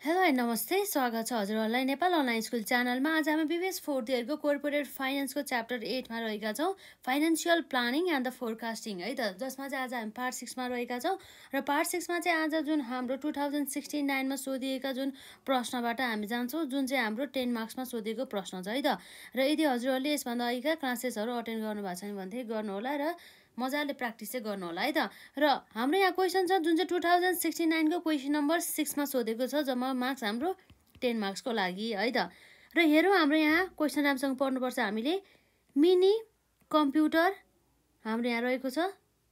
Hello and नमस्ते, स्वागत छ हजुरहरूलाई नेपाल अनलाइन स्कुल च्यानलमा। आज हामी बीबीएस फोर्थ इयरको कोर्पोरेट फाइनेन्सको च्याप्टर 8मा रहेका छौँ, financial planning and the forecasting है त, जसमा चाहिँ आज हामी पार्ट 6मा रहेका छौँ। र पार्ट 6मा चाहिँ आज जुन हाम्रो 2069मा सोधिएका जुन प्रश्नबाट हामी जान्छौँ, जुन चाहिँ हाम्रो 10 मार्क्समा सोधिएको प्रश्न छ है त। र यदि हजुरहरूले यसभन्दा अघिका क्लासेसहरू अटेन्ड गर्नुभएको छ भने गर्नुहोला र मजाले प्र्याक्टिस चाहिँ गर्नु होला है त। र हाम्रो यहाँ क्वेसन छ जुन चाहिँ 2069को क्वेसन नम्बर 6मा सोधेको छ, जम्मा मार्क्स हाम्रो 10 मार्क्सको लागि है त। र हेरौँ हाम्रो यहाँ क्वेसन राम्रोसँग पढ्नुपर्छ हामीले। मिनी कम्प्युटर हाम्रो यहाँ रहेको छ,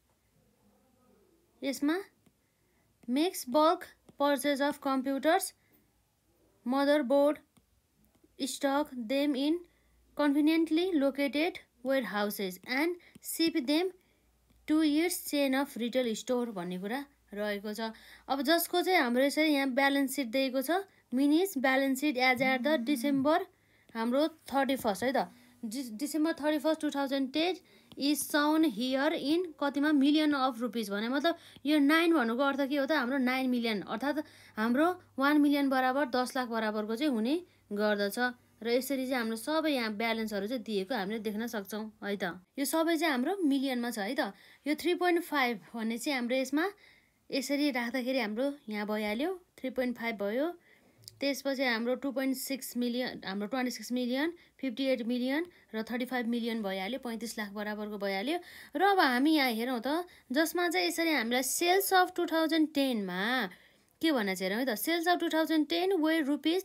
यसमा makes bulk purchase of computers, motherboard, stock them in conveniently located warehouses and ship them 2 years chain of retail store भन्ने कुरा रहेको छ। अब जसको चाहिँ हाम्रो यसरी यहाँ ब्यालेन्स सिट दिएको छ, Mini's balance sheet as at the December हाम्रो 31 है त, December 31 2010 is shown here in कतिमा मिलियन अफ रुपिज भने मतलब यो 9 भन्नुको अर्थ के हो त, हाम्रो 9 मिलियन अर्थात् हाम्रो 1 मिलियन बराबर 10 लाख बराबरको चाहिँ हुने गर्दछ। र यसरी चाहिँ हाम्रो सबै यहाँ ब्यालेन्सहरू चाहिँ दिएको हामीले देख्न सक्छौँ है त। यो सबै चाहिँ हाम्रो मिलियनमा छ है त। यो 3.5 भन्ने चाहिँ हाम्रो यसमा यसरी राख्दाखेरि हाम्रो यहाँ भइहाल्यो 3.5 भयो। त्यसपछि हाम्रो 2.6 मिलियन, हाम्रो 26 मिलियन, 58 मिलियन र 35 मिलियन भइहाल्यो, 35 लाख बराबरको भइहाल्यो। र अब हामी यहाँ हेरौँ त, जसमा चाहिँ यसरी हामीलाई सेल्स अफ 2010मा के भन्न चाहिँ हेरौँ है त। Sales of 2010 were rupees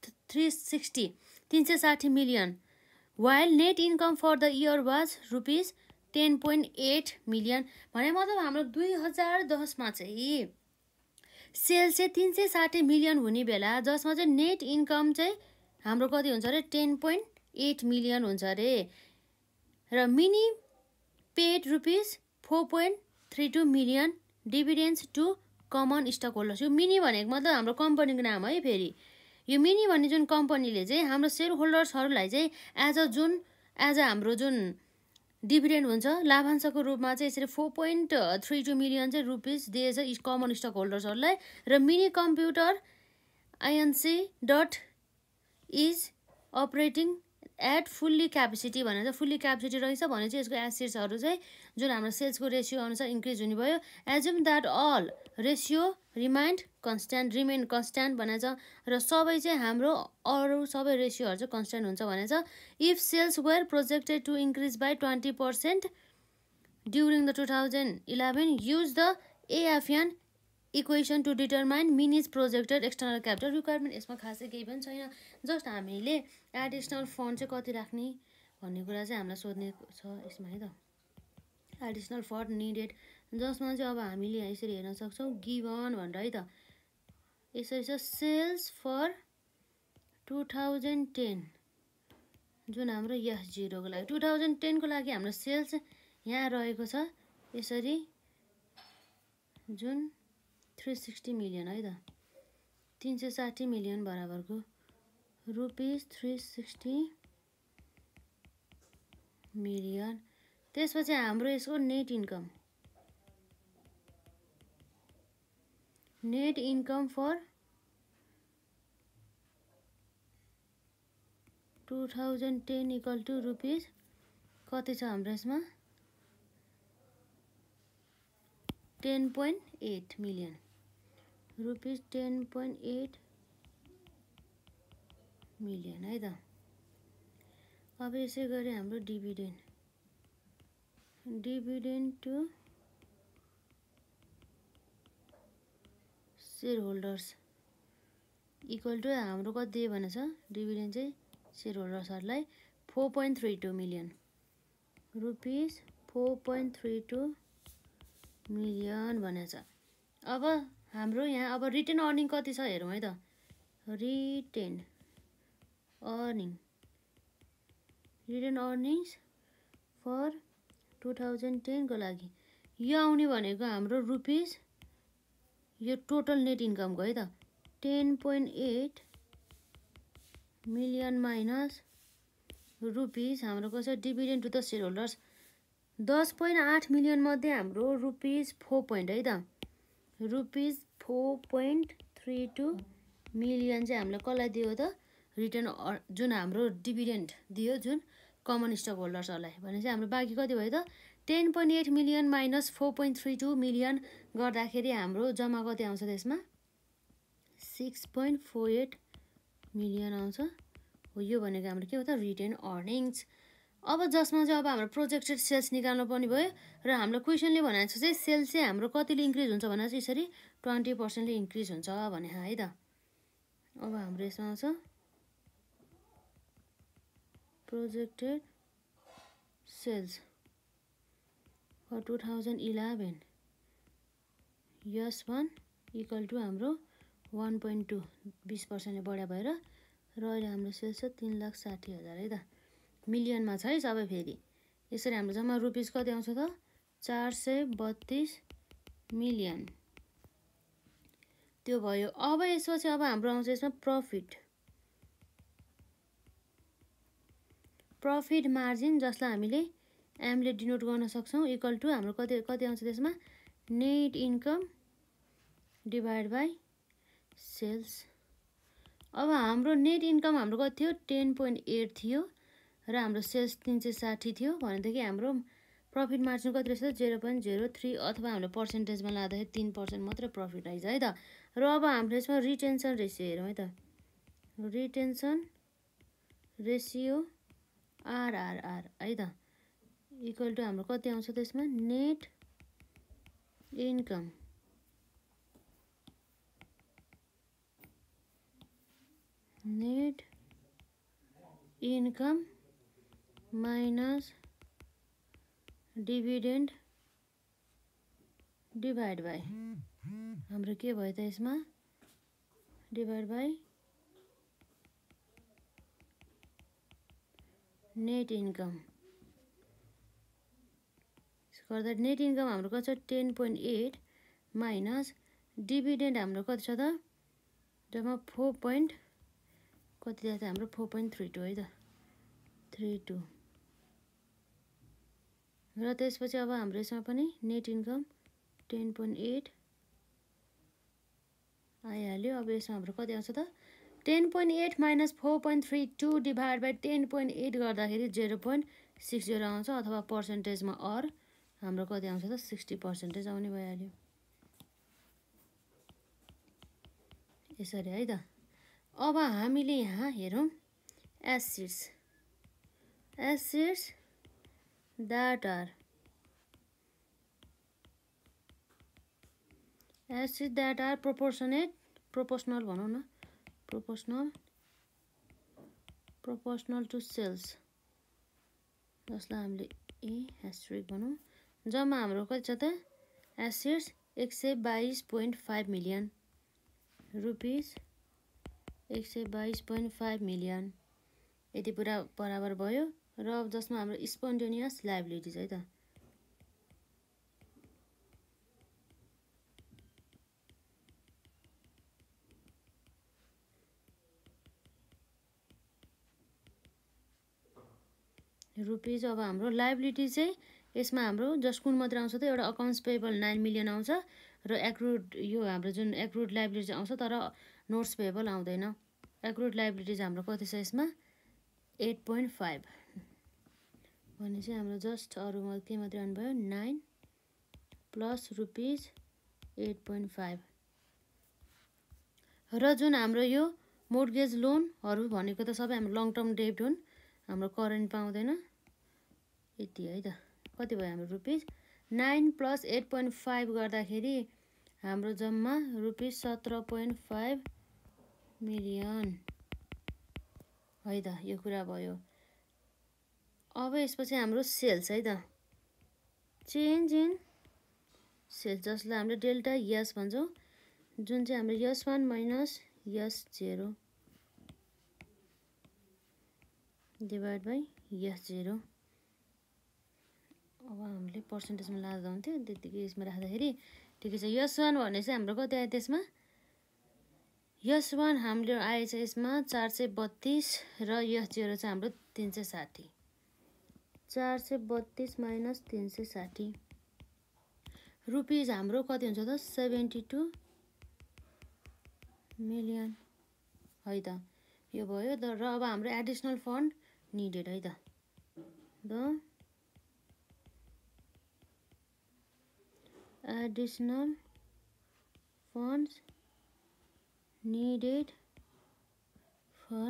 360 million, while net income for the year was rupees 10.8 million भने मतलब हाम्रो 2010मा चाहिँ सेल्स चाहिँ 360 मिलियन हुने बेला, जसमा चाहिँ नेट इन्कम चाहिँ हाम्रो कति हुन्छ अरे 10.8 मिलियन हुन्छ अरे। र Mini paid rupees 4.32 million dividends to common stock holders. यो मिनी भनेको मतलब हाम्रो कम्पनीको नाम है। फेरि यो मिनी भन्ने जुन कम्पनीले चाहिँ हाम्रो सेयर होल्डर्सहरूलाई चाहिँ एज हाम्रो जुन डिभिडेन्ड हुन्छ लाभांशको रूपमा चाहिँ यसरी 4.32 मिलियन चाहिँ रुपिस दिएछ कमन स्टक होल्डर्सहरूलाई। र Mini computer INC dot is operating at fully capacity भनेर चाहिँ फुल्ली क्यापेसिटी रहेछ भने चाहिँ यसको एसेट्सहरू चाहिँ जुन हाम्रो सेल्सको रेसियो अनुसार इन्क्रिज हुने भयो। Assume that all ratio remain constant भनेको छ। र सबै चाहिँ हाम्रो अरू सबै रेसियोहरू चाहिँ कन्स्ट्यान्ट हुन्छ भनेको छ। If sales were projected to increase by 20% during the 2011 use the AFN equation to determine Mini's projected external capital requirement. यसमा खासै केही पनि छैन, जस्ट हामीले एडिसनल फन्ड चाहिँ कति राख्ने भन्ने कुरा चाहिँ हामीलाई सोध्ने छ यसमा है त। एडिसनल फन्ड निडेड, जसमा चाहिँ अब हामीले यहाँ यसरी हेर्न सक्छौँ गिभन भनेर है त। यसरी छ सेल्स फर 2010 जुन हाम्रो S0को लागि 2010 को लागि हाम्रो सेल्स यहाँ रहेको छ यसरी जुन 360 मिलियन है त, 360 मिलियन बराबरको रुपिस 360 मिलियन। त्यसपछि हाम्रो यसको net income for 2010 equal to rupees कति छ हाम्रो यसमा 10.8 मिलियन रुपिस 10.8 मिलियन है त। अब यसै गरी हाम्रो dividend to share holders equal to हाम्रो कति दियो भने छ डिभिडेन्ड चाहिँ सेयर होल्डर्सहरूलाई 4.32 मिलियन रुपिस 4.32 मिलियन भनेको छ। अब हाम्रो यहाँ अब रिटेन अर्निङ कति छ हेरौँ है त। रिटेन अर्निङ्स फर 2010 को लागि यो आउने भनेको हाम्रो रुपिस यो टोटल नेट इन्कमको है त 10.8 मिलियन माइनस रुपिस हाम्रो कसरी dividend to the share holders 10.8 million मध्ये हाम्रो रुपिस 4 है त, रुपिस 4.32 मिलियन चाहिँ हामीलाई कसलाई दियो त रिटर्न जुन हाम्रो डिभिडेन्ड दियो जुन कमन स्टक होल्डर्सहरूलाई भनेपछि हाम्रो बाँकी कति भयो त 10.8 मिलियन माइनस 4.32 मिलियन गर्दाखेरि हाम्रो जम्मा कति आउँछ त्यसमा 6.48 मिलियन आउँछ हो। यो भनेको हाम्रो के हो त रिटेन अर्निङ्स। अब जसमा चाहिँ अब हाम्रो प्रोजेक्टेड सेल्स निकाल्नु पर्ने भयो र हाम्रो क्वेसनले भनेको छ चाहिँ सेल्स चाहिँ हाम्रो कतिले इन्क्रिज हुन्छ भनेर चाहिँ यसरी 20% इन्क्रिज हुन्छ भने है त। अब हाम्रो यसमा आउँछ projected sales for 2011 S1 equal to हाम्रो 1.2 20%ले बढा भएर र अहिले हाम्रो सेल्स छ 3,60,000 है त। मिलियनमा छ है सबै फेरि। यसरी हाम्रो जम्मा रुपिस कति आउँछ त 432 मिलियन त्यो भयो। अब यसपछि अब हाम्रो आउँछ यसमा प्रफिट मार्जिन जसलाई हामीले एमले डिनोट गर्न सक्छौँ इक्वल टु हाम्रो कति आउँछ त्यसमा net income divide by sales. अब हाम्रो नेट इन्कम हाम्रो कति थियो 10.8 थियो र हाम्रो सेल्स 360 थियो भनेदेखि हाम्रो प्रफिट मार्जिन कति रहेछ 0.03 अथवा हाम्रो पर्सेन्टेजमा लाँदाखेरि 3% मात्रै प्रफिट रहेछ है त। र अब हाम्रो यसमा रिटेन्सन रेसियो हेरौँ है त। रिटेन्सन रेसियो आरआरआर है त इक्वल टु हाम्रो कति आउँछ त्यसमा net income minus dividend divide by हाम्रो के भयो त यसमा डिभाइड बाई नेट इन्कम गर्दा नेट इन्कम हाम्रो कति छ 10.8 माइनस डिभिडेन्ड हाम्रो कति छ त जम्मा 4. कति छ हाम्रो 4.32 है त 32 र त्यसपछि अब हाम्रो यसमा पनि नेट इन्कम 10.8 आइहाल्यो। अब यसमा हाम्रो कति आउँछ त 10.8 माइनस 4.32 डिभाइड बाई 10.8 गर्दाखेरि 0.60 आउँछ अथवा पर्सेन्टेजमा हाम्रो कति आउँछ त 60% आउने भइहाल्यो यसरी है त। अब हामीले यहाँ हेरौँ एसिड्स that are proportional भनौँ न proportional to sales जसलाई हामीले एस्टेरिक भनौँ। जम्मा हाम्रो कति छ त एसिड्स 122.5 मिलियन रुपिस 122.5 मिलियन यति पुरा बराबर भयो। र जसमा हाम्रो स्पोन्टेनियस लायबिलिटिज है त रुपिस। अब हाम्रो लायबिलिटी चाहिँ यसमा हाम्रो जस्ट कुन मात्र आउँछ त एउटा अकाउन्ट्स पेएबल 9 मिलियन आउँछ र एक्रुड यो हाम्रो जुन एक्रुड लायबिलिटी आउँछ तर नोट्स पेएबल आउँदैन। एक्रुड लायबिलिटिज हाम्रो कति छ यसमा 8.5 भने चाहिँ हाम्रो जस्ट अरू के मात्रै आउनुभयो 9 प्लस रुपिस 8.5 र जुन हाम्रो यो मोर्गेज लोनहरू भनेको त सबै हाम्रो लङ टर्म डेब्ट हुन् हाम्रो करेन्ट पाउँदैन यति है त। कति भयो हाम्रो रुपिस 9 प्लस 8.5 गर्दाखेरि हाम्रो जम्मा रुपिस 17.5 मिलियन है त यो कुरा भयो। अब यसपछि हाम्रो सेल्स है त चेन्ज इन सेल्स जसलाई हामीले डेल्टा यस भन्छौँ जुन चाहिँ हाम्रो S1 minus S0 divide by S0। अब हामीले पर्सेन्टेजमा लाँदा हुन्थ्यो त्यतिकै यसमा राख्दाखेरि ठिकै छ। S1 भने चाहिँ हाम्रो कति आयो त्यसमा S1 हाम्रो आएछ यसमा 432 र S0 चाहिँ हाम्रो 360 432 माइनस 360 रुपिस हाम्रो कति हुन्छ त 72 मिलियन है त यो भयो र अब हाम्रो एडिसनल फन्ड निडेड है त the additional funds needed for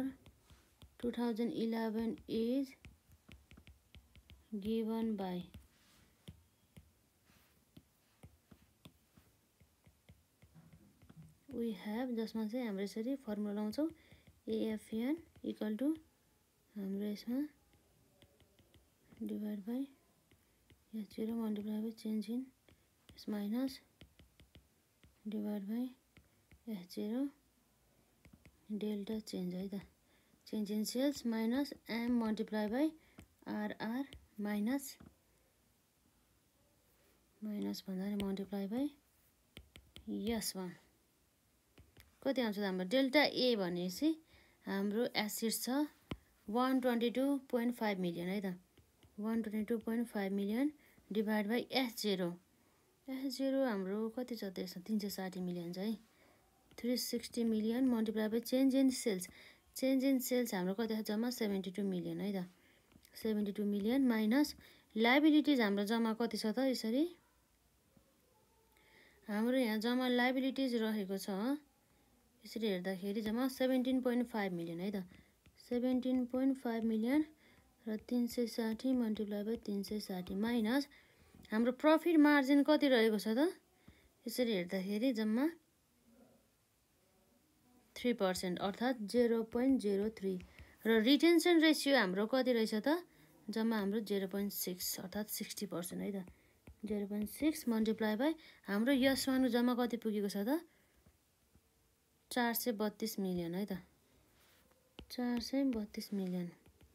2011 is given by we have जसमा चाहिँ हाम्रो यसरी फर्मुला लाउँछौँ AFN इक्वल टु हाम्रो यसमा divide by S0 multiply by change in S minus divide by S0 delta change है त change in sales minus M multiply by RR minus भन्दा नि मल्टिप्लाई बाई S1 कति आउँछ हाम्रो डेल्टा A भनेपछि हाम्रो एसिड्स छ 122.5 मिलियन है त 122.5 मिलियन डिभाइड बाई S0 हाम्रो कति छ त्यसमा 360 मिलियन छ है 360 million multiply by change in sales हाम्रो कति छ जम्मा 72 मिलियन है त 72 मिलियन माइनस लायबिलिटिज हाम्रो जम्मा कति छ त यसरी हाम्रो यहाँ जम्मा लायबिलिटिज रहेको छ यसरी हेर्दाखेरि जम्मा 17.5 मिलियन है त 17.5 मिलियन र 360 मल्टिप्लाई बाई 360 माइनस हाम्रो प्रफिट मार्जिन कति रहेको छ त यसरी हेर्दाखेरि जम्मा 3% अर्थात् 0.03 र रिटेन्सन रेसियो हाम्रो कति रहेछ त जम्मा हाम्रो 0.6 अर्थात् 60% है त 0.6 मल्टिप्लाई बाई हाम्रो यसमा जम्मा कति पुगेको छ त 432 मिलियन है त 432 मिलियन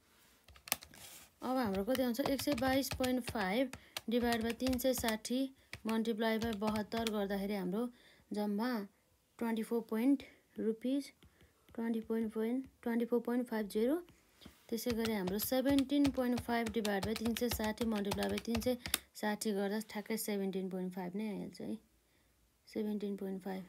अब हाम्रो कति आउँछ 122.5 डिभाइड बाई 360 मल्टिप्लाई बाई 72 गर्दाखेरि हाम्रो जम्मा 24.50 त्यसै गरी हाम्रो 17.5 डिभाइड बाई 360 मल्टिप्लाई बाई 360 गर्दा ठ्याक्कै 17.5 नै आइहाल्छ है 17.5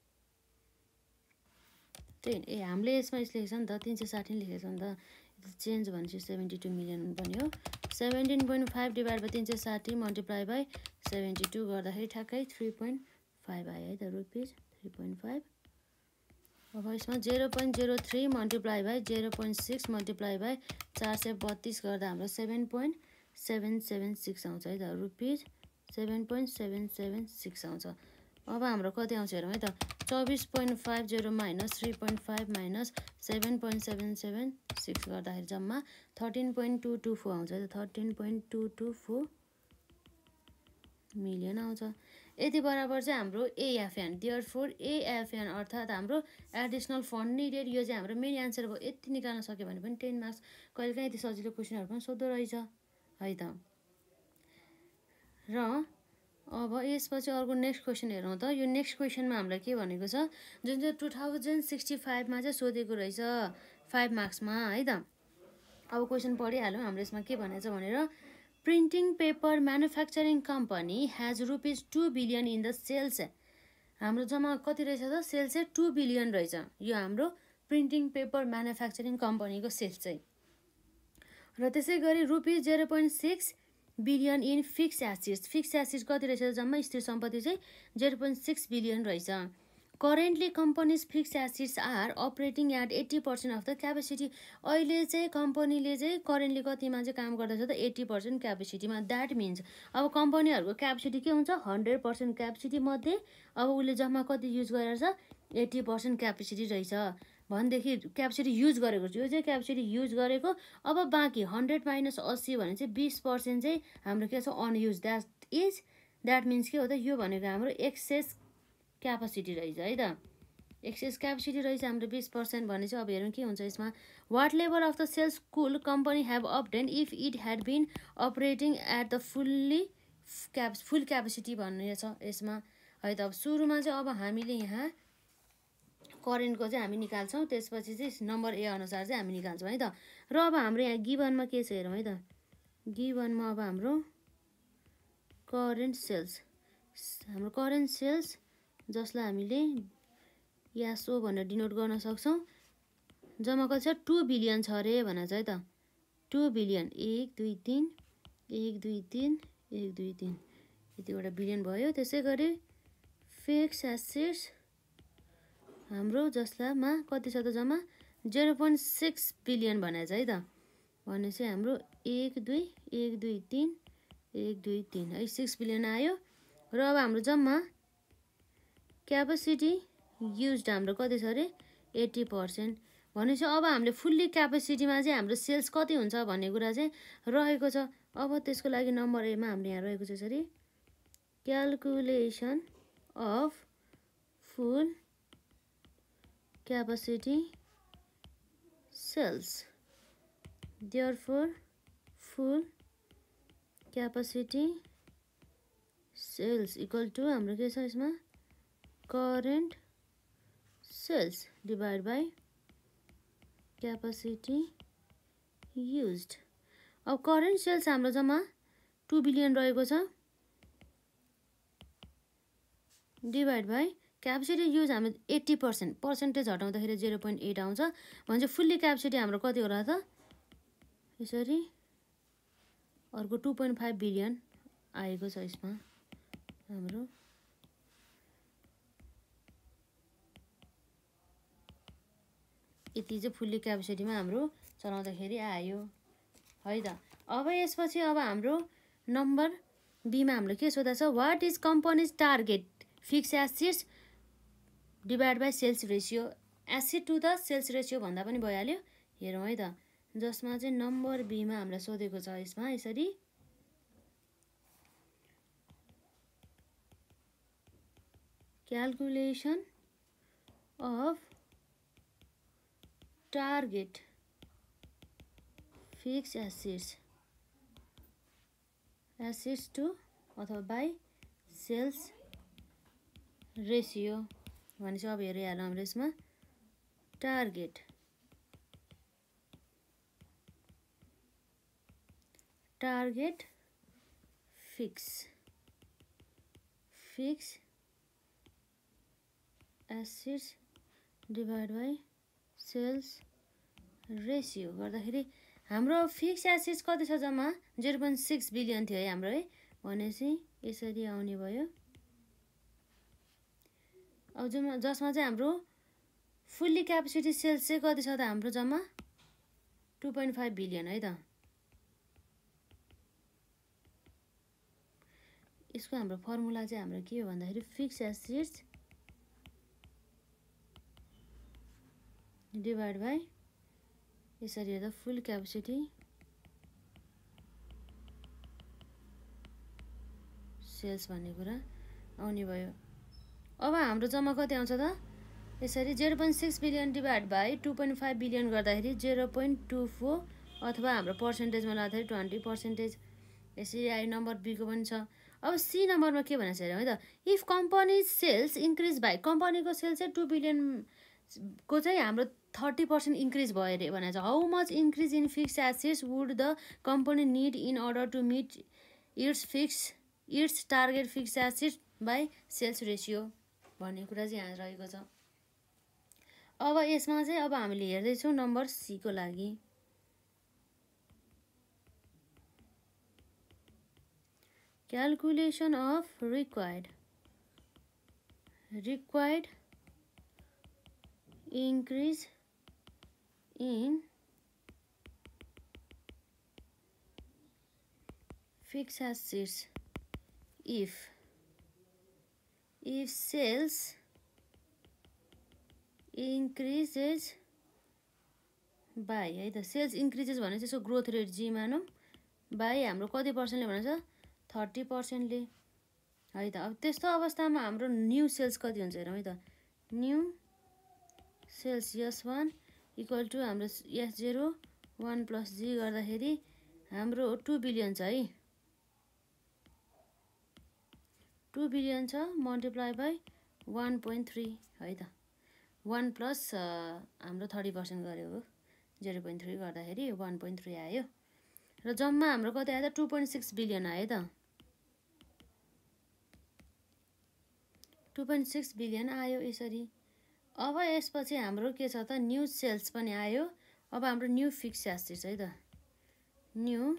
त्यही हामीले यसमा लेखेको छ नि त 360 लेखेको छ नि त चेन्ज भनेपछि 72 मिलियन बन्यो 17.5 डिभाइड बाई 360 मल्टिप्लाई बाई 72 गर्दाखेरि ठ्याक्कै 3.5 आयो है त रुपिस 3.5 अब यसमा 0.03 मल्टिप्लाई बाई 0.6 मल्टिप्लाई बाई 432 गर्दा हाम्रो 7.776 आउँछ है त रुपिस 7.776 आउँछ अब हाम्रो कति आउँछ हेरौँ है त 24.50 माइनस 3.5 माइनस 7.776 गर्दाखेरि जम्मा 13.224 आउँछ 13.224 मिलियन आउँछ यति बराबर चाहिँ हाम्रो AFN देयरफोर AFN अर्थात् हाम्रो एडिसनल फन्ड निडेड यो चाहिँ हाम्रो मेन एन्सर भयो यति निकाल्न सक्यो भने पनि 10 मार्क्स कहिलेकाहीँ यति सजिलो क्वेसनहरू पनि सोध्दो रहेछ है त र अब यसपछि अर्को नेक्स्ट क्वेसन हेरौँ त यो नेक्स्ट क्वेसनमा हामीलाई के भनेको छ जुन चाहिँ 2065 मा चाहिँ सोधेको रहेछ 5 मार्क्समा है त अब क्वेसन पढिहालौँ हाम्रो यसमा के भनेको छ भनेर printing paper manufacturing company has ₹2 billion in the sales हाम्रो जम्मा कति रहेछ त सेल्स चाहिँ 2 बिलियन रहेछ यो हाम्रो प्रिन्टिङ पेपर म्यानुफ्याक्चरिङ कम्पनीको सेल्स चाहिँ र त्यसै गरी ₹0.6 बिलियन इन फिक्स एसिड्स कति रहेछ जम्मा स्थिर सम्पत्ति चाहिँ 0.6 बिलियन रहेछ currently company's fixed assets are operating at 80% of the capacity अहिले चाहिँ कम्पनीले चाहिँ करेन्टली कतिमा चाहिँ काम गर्दैछ त 80% क्यापेसिटीमा द्याट मिन्स अब कम्पनीहरूको क्यापेसिटी के हुन्छ 100% क्यापेसिटी मध्ये अब उसले जम्मा कति युज गरेर छ 80% क्यापेसिटी रहेछ भनेदेखि क्यापेसिटी युज गरेको छ यो चाहिँ क्यापेसिटी युज गरेको अब बाँकी 100 माइनस 80 भने चाहिँ 20% चाहिँ हाम्रो के छ अनयुज द्याट मिन्स के हो त यो भनेको हाम्रो एक्सेस क्यापेसिटी रहेछ है त एक्सेस क्यापेसिटी रहेछ हाम्रो 20% भने चाहिँ अब हेरौँ के हुन्छ यसमा what level of the sales could company have obtained if it had been operating at the full capacity भन्ने छ यसमा है त अब सुरुमा चाहिँ अब हामीले यहाँ करेन्टको चाहिँ हामी निकाल्छौँ त्यसपछि चाहिँ नम्बर ए अनुसार चाहिँ हामी निकाल्छौँ है त र अब हाम्रो यहाँ गिभनमा के छ हेरौँ है त गिभनमा अब हाम्रो करेन्ट सेल्स जसलाई हामीले यासो भनेर डिनोट गर्न सक्छौँ जम्मा कति छ 2 बिलियन छ रे भनेर चाहिँ त 2 बिलियन 1 2 3 1 2 3 1 2 3 यतिवटा बिलियन भयो। त्यसै गरी फिक्स एसेट्स हाम्रो जसलामा कति छ त जम्मा 0.6 बिलियन भनेर चाहिँ त भनेपछि हाम्रो 1 2 1 2 3 1 2 3 है 6 बिलियन आयो। र अब हाम्रो जम्मा क्यापेसिटी युज्ड हाम्रो कति छ अरे 80%। भनेपछि अब हामीले फुल्ली क्यापेसिटीमा चाहिँ हाम्रो सेल्स कति हुन्छ भन्ने कुरा चाहिँ रहेको छ। अब त्यसको लागि नम्बर एमा हाम्रो यहाँ रहेको छ यसरी calculation of full capacity sales. Therefore full capacity sales equal to हाम्रो के छ यसमा current sales divide by capacity used. अब करेन्ट सेल्स हाम्रो जम्मा 2 बिलियन रहेको छ डिभाइड बाई क्यापेसिटी युज हाम्रो 80% पर्सेन्टेज हटाउँदाखेरि 0.8 आउँछ। भने फुल्ली क्यापेसिटी हाम्रो कति होला त यसरी अर्को 2.5 बिलियन आएको छ यसमा हाम्रो। यति चाहिँ फुल्ली क्यापेसिटीमा हाम्रो चलाउँदाखेरि आयो है त। अब यसपछि अब हाम्रो नम्बर बीमा हाम्रो के सोधा छ what is company's target fixed assets divide by sales ratio. Asset to the sales ratio भन्दा पनि भइहाल्यो। हेरौँ है त जसमा चाहिँ नम्बर बीमा हामीलाई सोधेको छ यसमा यसरी calculation of target fixed assets to अथवा बाई सेल्स रेसियो भनेपछि अब हेरिहालौँ हाम्रो यसमा target fixed assets divide by sales ratio गर्दाखेरि हाम्रो फिक्स एसेट्स कति छ जम्मा 0.6 बिलियन थियो है हाम्रो है। भनेपछि यसरी आउने भयो। अब जसमा चाहिँ हाम्रो फुल्ली क्यापेसिटी सेल्स चाहिँ कति छ त हाम्रो जम्मा 2.5 बिलियन है त। यसको हाम्रो फर्मुला चाहिँ हाम्रो के हो भन्दाखेरि फिक्स एसेट्स डिभाइड बाई यसरी हेर्दा फुल क्यापेसिटी सेल्स भन्ने कुरा आउने भयो। अब हाम्रो जम्मा कति आउँछ त यसरी 0.6 बिलियन डिभाइड बाई 2.5 बिलियन गर्दाखेरि 0.24 अथवा हाम्रो पर्सेन्टेजमा लाँदाखेरि 20%। यसरी आयो। नम्बर बीको पनि छ। अब सी नम्बरमा के भनेको छ हेरौँ है त if company sales increase by कम्पनीको सेल्स चाहिँ 2 बिलियन को चाहिँ हाम्रो 30% इन्क्रिज भयो अरे भनेको छ। How much increase in fixed assets would the company need in order to meet its target fixed assets by sales ratio भन्ने कुरा चाहिँ यहाँ रहेको छ। अब यसमा चाहिँ अब हामीले हेर्दैछौँ नम्बर सी को लागि calculation of required increase in fixed assets if sales increases by है त सेल्स इन्क्रिजेस भने चाहिँ यसको ग्रोथ रेट जी मानौँ बाई हाम्रो कति पर्सेन्टले भनेको छ 30%ले है त। अब त्यस्तो अवस्थामा हाम्रो न्यू सेल्स कति हुन्छ हेरौँ है त new sales S1 equal to हाम्रो S0 1 प्लस जी गर्दाखेरि हाम्रो 2 बिलियन छ है 2 बिलियन छ मल्टिप्लाई बाई 1.3 है त 1 प्लस हाम्रो 30% गऱ्यो हो 0.3 गर्दाखेरि 1.3 आयो। र जम्मा हाम्रो कति आयो त 2.6 बिलियन आयो त 2.6 बिलियन आयो। यसरी अब यसपछि हाम्रो के छ त न्यू सेल्स पनि आयो। अब हाम्रो न्यू फिक्स एसेट्स है त new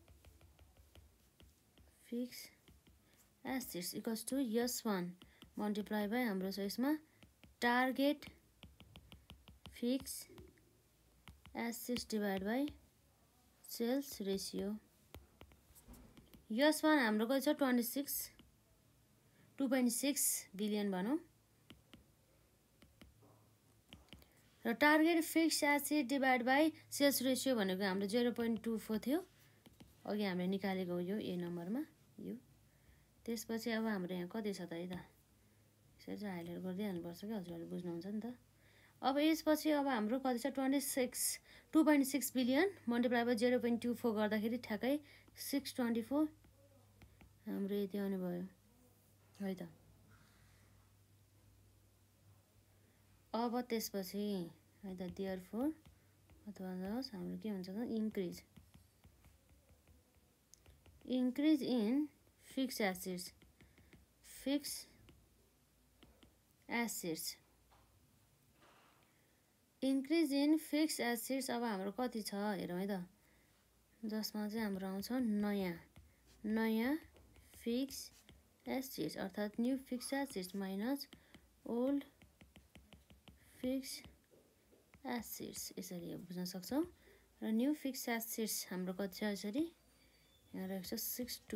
fix assets equals to S1 multiply by हाम्रो छ यसमा target fixed assets divide by sales ratio. S1 हाम्रो कति छ 2.6 बिलियन भनौँ र target fixed asset divide by sales ratio भनेको हाम्रो 0.24 थियो अघि हामीले निकालेको हो यो ए नम्बरमा यो। त्यसपछि अब हाम्रो यहाँ कति छ त है त यसरी चाहिँ हाइलाइट गर्दै हाल्नुपर्छ कि हजुरहरूले बुझ्नुहुन्छ नि त। अब यसपछि अब हाम्रो कति छ 2.6 बिलियन मल्टिप्लाई बाई 0.24 गर्दाखेरि ठ्याक्कै 624 हाम्रो यति आउने भयो है त। अब त्यसपछि है त देयरफोर अथवा हाम्रो के हुन्छ त increase in fixed assets increase in fixed assets अब हाम्रो कति छ हेरौँ है त जसमा चाहिँ हाम्रो आउँछ नयाँ फिक्स एसेट्स अर्थात् new fix assets minus old fix assets यसरी बुझ्न सक्छौँ। र न्यू फिक्स एसेट्स हाम्रो कति छ यसरी यहाँ रहेको छ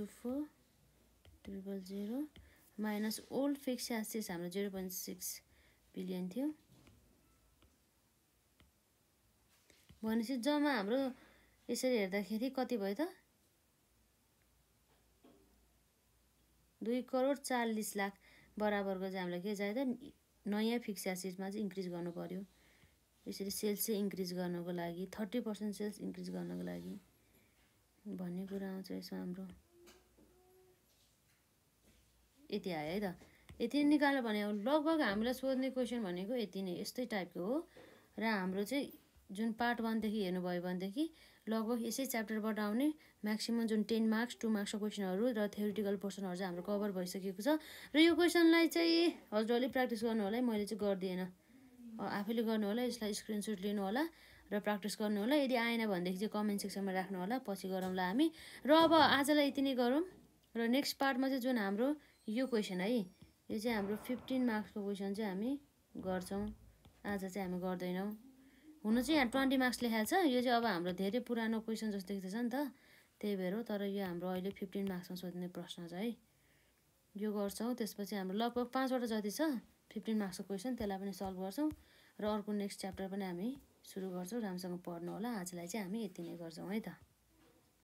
624,000 माइनस ओल्ड फिक्स एसेट्स हाम्रो 0.6 बिलियन थियो भनेपछि जम्मा हाम्रो यसरी हेर्दाखेरि कति भयो त 2,40,00,000 बराबरको चाहिँ हामीलाई के चाहियो त नयाँ फिक्स एसेट्समा चाहिँ इन्क्रिज गर्नु पर्यो। यसरी सेल्स चाहिँ इन्क्रिज गर्नको लागि 30% सेल्स इन्क्रिज गर्नको लागि भन्ने कुरा आउँछ यसमा हाम्रो यति आयो है त। यति निकाल्यो भने लगभग हामीलाई सोध्ने क्वेसन भनेको यति नै यस्तै टाइपको हो। र हाम्रो चाहिँ जुन पार्ट 1 देखि हेर्नुभयो भनेदेखि लगभग यसै च्याप्टरबाट आउने म्याक्सिमम जुन 10 मार्क्स 2 मार्क्सको क्वेसनहरू र थ्योरिटिकल पोर्सनहरू चाहिँ हाम्रो कभर भइसकेको छ। र यो क्वेसनलाई चाहिँ हजुरहरूले प्र्याक्टिस गर्नु होला है, मैले चाहिँ गर्दिएन, आफैले गर्नु होला, यसलाई स्क्रिनसट लिनु होला र प्र्याक्टिस गर्नु होला। यदि आएन भनेदेखि चाहिँ कमेन्ट सेक्सनमा राख्नु होला, पछि गरौँला हामी। र अब आजलाई यति नै गरौँ र नेक्स्ट पार्टमा चाहिँ जुन हाम्रो यो क्वेसन है यो चाहिँ हाम्रो 15 मार्क्सको क्वेसन चाहिँ हामी गर्छौँ। आज चाहिँ हामी गर्दैनौँ। हुन चाहिँ यहाँ 20 मार्क्स लेखाएको छ, यो चाहिँ अब हाम्रो धेरै पुरानो क्वेसन जस्तो देख्दैछ नि त, त्यही भएर हो। तर यो हाम्रो अहिले 15 मार्क्समा सोध्ने प्रश्न छ है, यो गर्छौँ। त्यसपछि हाम्रो लगभग 5वटा जति छ 15 मार्क्सको क्वेसन, त्यसलाई पनि सल्भ गर्छौँ र अर्को नेक्स्ट च्याप्टर पनि हामी सुरु गर्छौँ। राम्रोसँग पढ्नु होला। आजलाई चाहिँ हामी यति नै गर्छौँ है त।